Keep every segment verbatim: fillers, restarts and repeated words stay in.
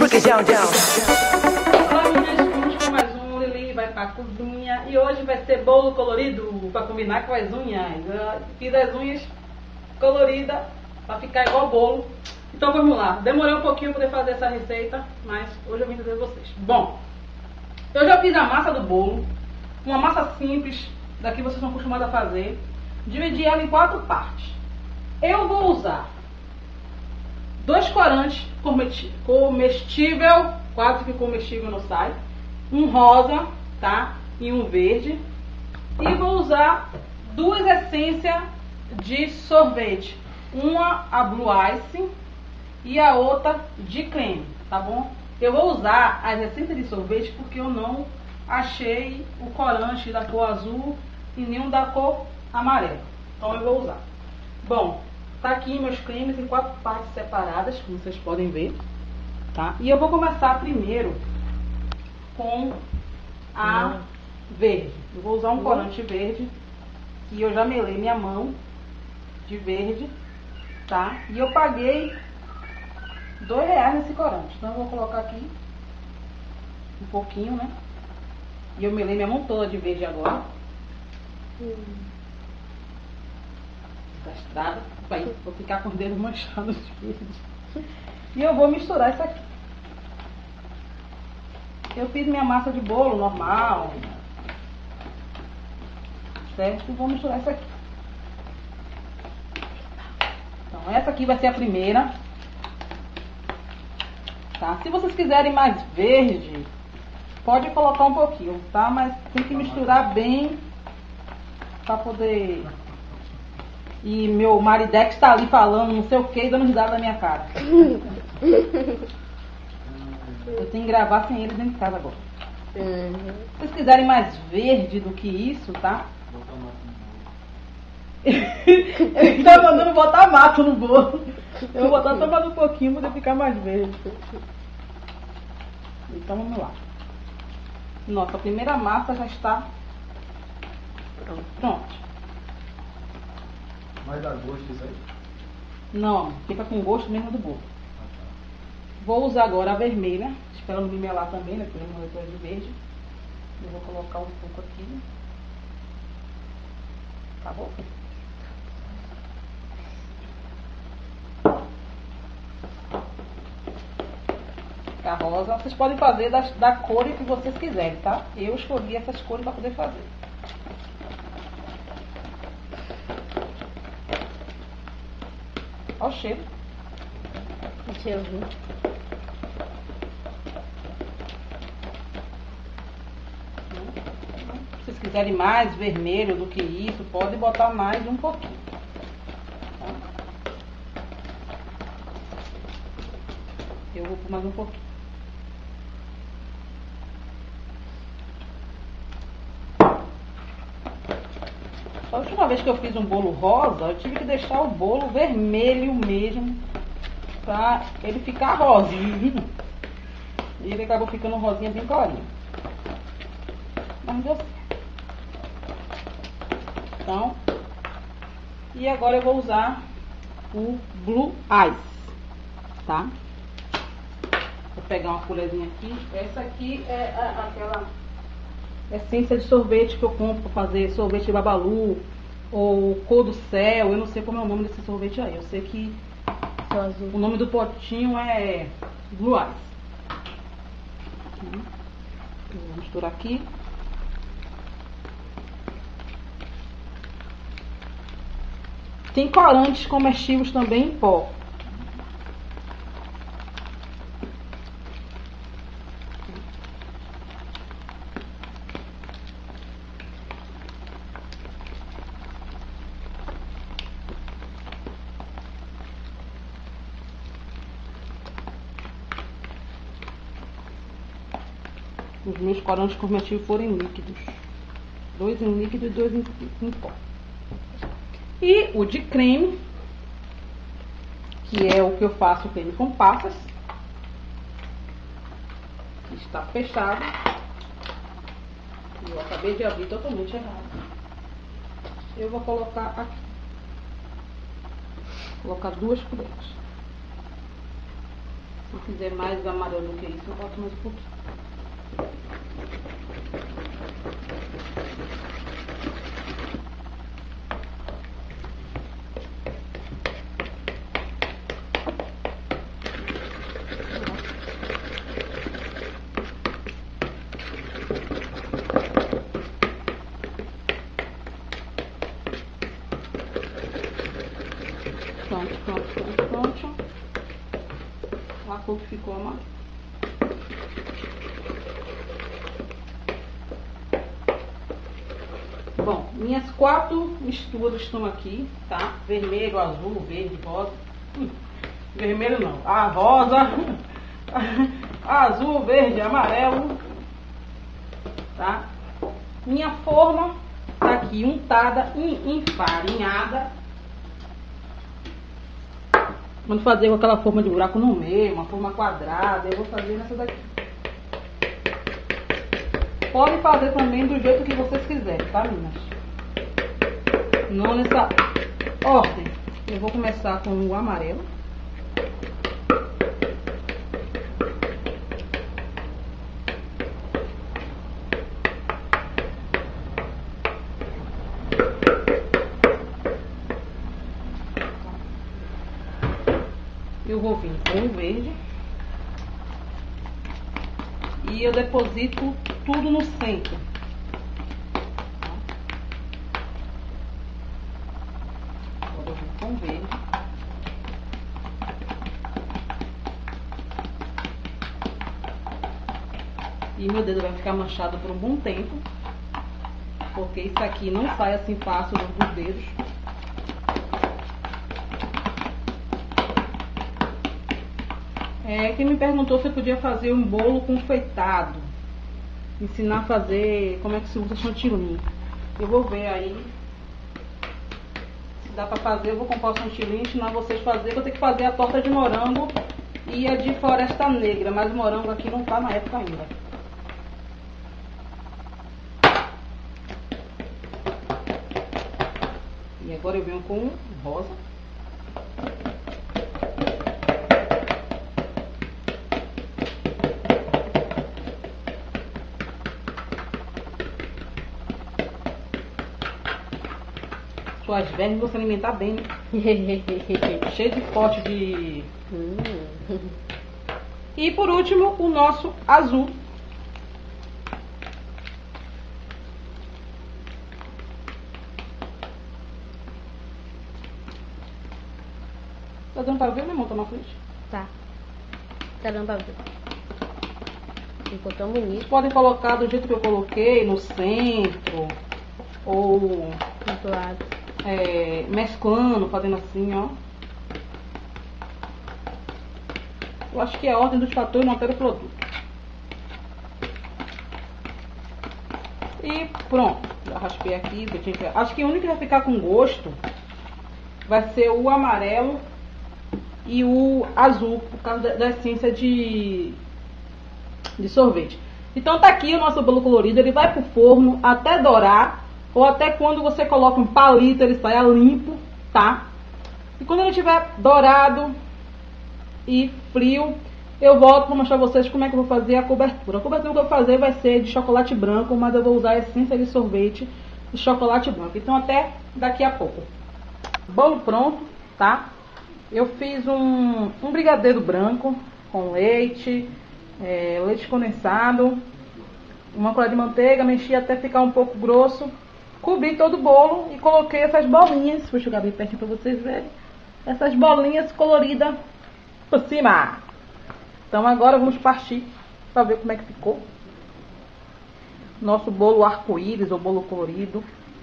Porque já, já. Olá meninas, vamos com mais um Lili vai pra cozinha. E hoje vai ser bolo colorido pra combinar com as unhas. Eu fiz as unhas coloridas pra ficar igual bolo. Então vamos lá, demorei um pouquinho pra poder fazer essa receita, mas hoje eu vim trazer vocês. Bom, eu já fiz a massa do bolo, uma massa simples, daqui vocês estão acostumados a fazer. Dividi ela em quatro partes. Eu vou usar dois corantes comestível, quase que comestível não sai, um rosa, tá? E um verde. E vou usar duas essências de sorvete, uma a Blue Ice e a outra de creme, tá bom? Eu vou usar as essências de sorvete porque eu não achei o corante da cor azul e nenhum da cor amarela, então eu vou usar. Bom, tá aqui meus cremes em quatro partes separadas, como vocês podem ver, tá? E eu vou começar primeiro com a verde. Eu vou usar um corante verde e eu já melei minha mão de verde, tá? E eu paguei dois reais nesse corante, então eu vou colocar aqui um pouquinho, né? E eu melei minha mão toda de verde agora. Hum. Estrada, vai, vou ficar com os dedos manchados de verde. E eu vou misturar isso aqui. Eu fiz minha massa de bolo normal, certo? E vou misturar isso aqui. Então essa aqui vai ser a primeira, tá? Se vocês quiserem mais verde, pode colocar um pouquinho, tá? Mas tem que misturar bem para poder... E meu maridex está ali falando não sei o que e dando risada na minha cara. Eu tenho que gravar sem ele dentro de casa agora. Uhum. Se vocês quiserem mais verde do que isso, tá? Ele tá mandando botar mato no bolo. Eu vou botar só mais um pouquinho para ficar mais verde. Então vamos lá. Nossa, a primeira massa já está pronta. Vai dar gosto isso aí? Não, fica com gosto mesmo do bolo. Vou usar agora a vermelha, esperando me melar também, né? Porque eu não vou de verde. Eu vou colocar um pouco aqui. Tá bom? A rosa, vocês podem fazer da, da cor que vocês quiserem, tá? Eu escolhi essas cores para poder fazer. Olha o cheiro. O cheirozinho. Se vocês quiserem mais vermelho do que isso, pode botar mais um pouquinho. Tá? Eu vou pôr mais um pouquinho. A última vez que eu fiz um bolo rosa, eu tive que deixar o bolo vermelho mesmo, pra ele ficar rosa. E ele acabou ficando rosinha bem clarinho. Mas não deu certo. Então, e agora eu vou usar o Blue Ice, tá? Vou pegar uma colherzinha aqui. Essa aqui é a, aquela... essência de sorvete que eu compro para fazer sorvete de babalu ou cor do céu, eu não sei como é o nome desse sorvete aí, eu sei que o nome do potinho é Blue Ice. Vou misturar aqui. Tem corantes comestíveis também em pó. Os meus corantes comestíveis foram líquidos. Dois em líquido e dois em, em pó. E o de creme, que é o que eu faço creme com passas. Está fechado. Eu acabei de abrir totalmente errado. Eu vou colocar aqui. Vou colocar duas colheres. eu quiser mais amarelo do que isso, eu boto mais um pouquinho. Pronto, pronto, pronto, pronto. A cor que ficou amarela. Bom, minhas quatro misturas estão aqui, tá? Vermelho, azul, verde, rosa. Hum, vermelho não, a rosa, azul, verde, amarelo, tá? Minha forma tá aqui untada e enfarinhada. Vamos fazer com aquela forma de buraco no meio, uma forma quadrada. Eu vou fazer nessa daqui. Pode fazer também do jeito que vocês quiserem, tá, meninas? Não nessa ordem. Eu vou começar com o amarelo. Eu vou vir com o verde e eu deposito tudo no centro. Agora eu vou com o verde. E meu dedo vai ficar manchado por um bom tempo, porque isso aqui não sai assim fácil dos dedos. É, quem me perguntou se eu podia fazer um bolo confeitado, ensinar a fazer como é que se usa chantilly. Eu vou ver aí se dá pra fazer. Eu vou comprar o chantilly, ensinar vocês a fazer. Eu vou ter que fazer a torta de morango e a de floresta negra, mas o morango aqui não tá na época ainda. E agora eu venho com rosa. Suas vermes vão se alimentar bem, né? Cheio de pote de... E por último, o nosso azul. Tá dando pra ver, meu irmão? Tá na frente? Tá. Tá dando pra ver. Ficou tão bonito. Vocês podem colocar do jeito que eu coloquei, no centro. Ou... Do lado. É, mesclando, fazendo assim, ó. Eu acho que é a ordem dos fatores não altera o produto. E pronto. Já raspei aqui. Eu tinha que... Acho que o único que vai ficar com gosto vai ser o amarelo e o azul, por causa da, da essência de, de sorvete. Então tá aqui o nosso bolo colorido. Ele vai pro forno até dourar, ou até quando você coloca um palito ele saia limpo, tá? E quando ele estiver dourado e frio, eu volto para mostrar pra vocês como é que eu vou fazer a cobertura. A cobertura que eu vou fazer vai ser de chocolate branco, mas eu vou usar a essência de sorvete de chocolate branco. Então até daqui a pouco. Bolo pronto, tá? Eu fiz um, um brigadeiro branco com leite, é, leite condensado, uma colher de manteiga, mexi até ficar um pouco grosso. Cobri todo o bolo e coloquei essas bolinhas, vou jogar bem pertinho para vocês verem, essas bolinhas coloridas por cima. Então agora vamos partir para ver como é que ficou nosso bolo arco-íris ou bolo colorido.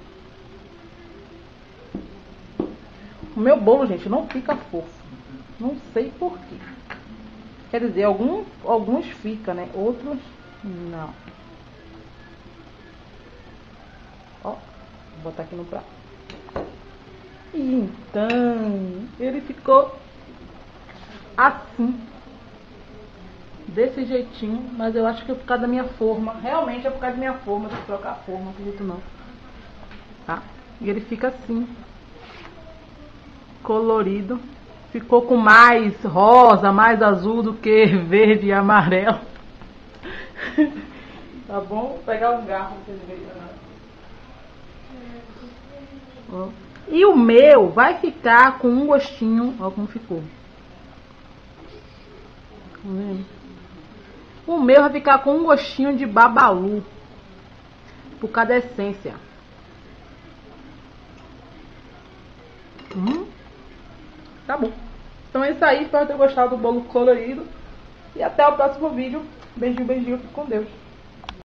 O meu bolo, gente, não fica fofo, não sei porquê. Quer dizer, algum, alguns ficam, né? Outros não. Ó, vou botar aqui no prato. Então, ele ficou assim, desse jeitinho, mas eu acho que é por causa da minha forma. Realmente é por causa da minha forma, de trocar a forma, não acredito não. Tá? E ele fica assim, colorido. ficou com mais rosa, mais azul do que verde e amarelo. Tá bom? Vou pegar um garfo pra vocês verem. Ó. E o meu vai ficar com um gostinho, ó como ficou. Tá vendo? O meu vai ficar com um gostinho de babalu, por causa da essência. Hum, tá bom. Então é isso aí, espero ter gostado do bolo colorido. E até o próximo vídeo. Beijinho, beijinho, fique com Deus.